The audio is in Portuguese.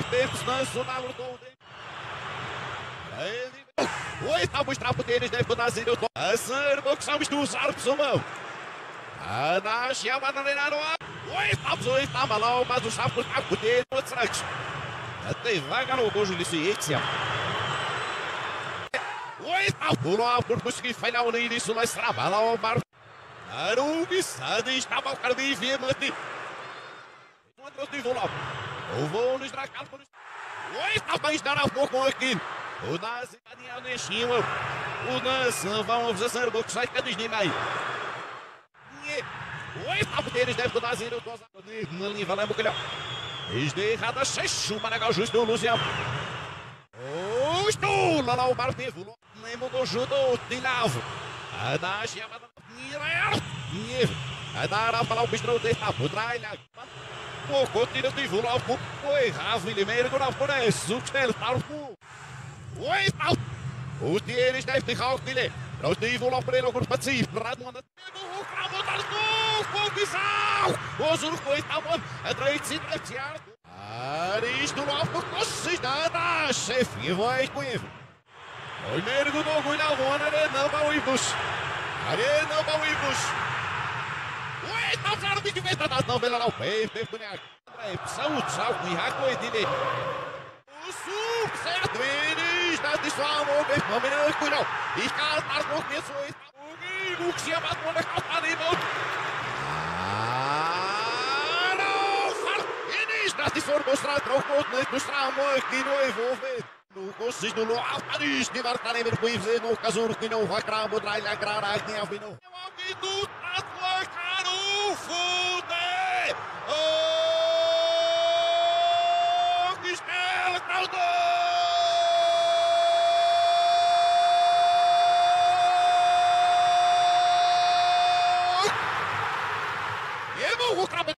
tempos nacional do Oi, estamos trapoteres de Funazir, eu tô a ser do que sabes tu usar por sumão. A nasce a banana no ar. Oi, está malão, mas o sapo está por dentro, outros antes. Até vaga no gojo de ciência. Oi, está por lá, por conseguir falhar o início, mas trabalha o bar. Arubi, Sadi, está mal cardi, vê, mate. Não trouxe de volão. Eu vou nos dracar por isso. Oi, está bem, está na pouco aqui. O Nazi caminhando em cima. O Nazi vão fazer do que sai cada dia mais. Oi, está por eles deve dar zero. Não lhe valemos que não. Desde errada, seis, Managal justo no Luciano. Oh, estou lá o Martevo. Nem mudou judo, Tilavo. A da chamada Niev. A da falar o bicho de tapo, trailha. Pouco tira de vula, pouco errava, ele mesmo não por isso, que ele tá no Oi, pau! Os dinheiros devem ter algo dele. Nós devemos lá para ele alguns patrocínios. Para não andar. O cravo tá no fogo, os urcos estão a três de tratear. Aristo logo com cidade. Chefe, vai com ele. O mergo do Guilherme, não vai o Ibus. Arena vai o Ibus. Oi, tá usando o bicho tratado. Não, vela lá o pé, boneco. Saúde, saúde, e a coisa dele. O suco, certo, eles da dissuasão, o menino cuidou. E calmar com isso, o que se chama de uma calçada e não. Não, farto, eles da dissuasão, mostrar trocou, mostrar aqui no envolver. No consigo no Paris, de Martarem, no Casuro, que não vai crar, mudar ele a grara, que é o vino. Alguém do Tatuá, caro, fude! Oh, que estela, caldo! Eu vou